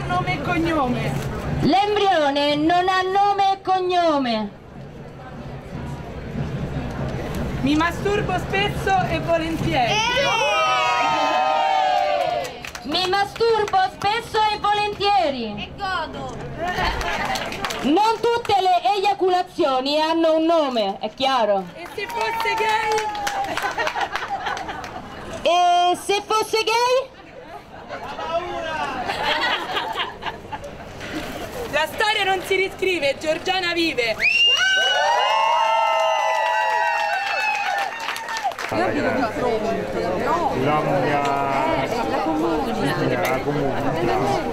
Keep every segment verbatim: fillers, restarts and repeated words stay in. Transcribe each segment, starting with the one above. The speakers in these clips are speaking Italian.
nome e cognome. L'embrione non ha nome e cognome. Mi masturbo spesso e volentieri. Mi masturbo spesso e volentieri. E godo. Non tutte le eiaculazioni hanno un nome, è chiaro. E se fosse gay? E se fosse gay? La storia non si riscrive, Giorgiana vive. La mia... La comune. La comune.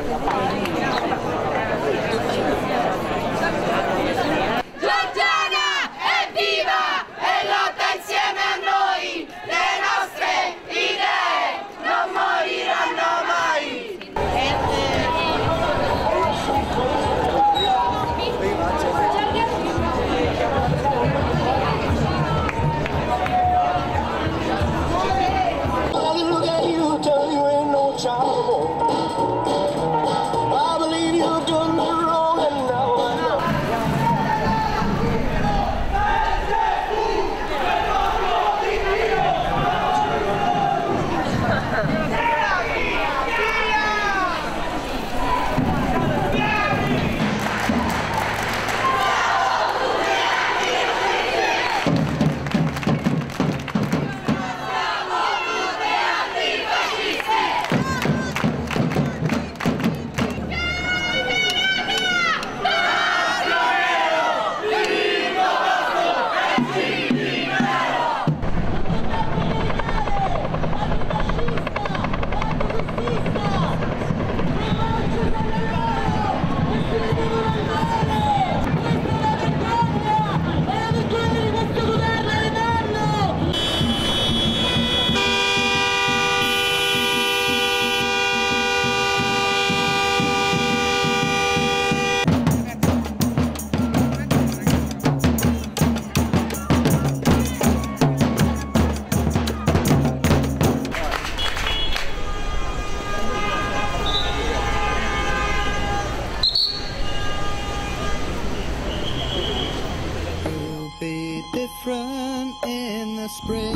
Different in the spring.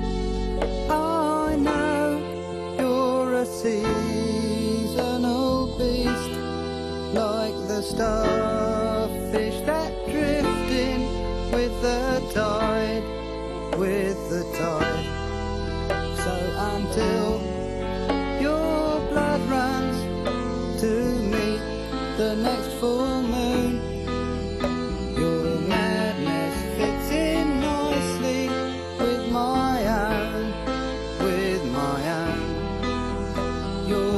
I know you're a seasonal beast, like the starfish that drift in with the tide, with the tide. So until your blood runs to meet the next full moon, your madness fits in nicely with my own, with my own. Your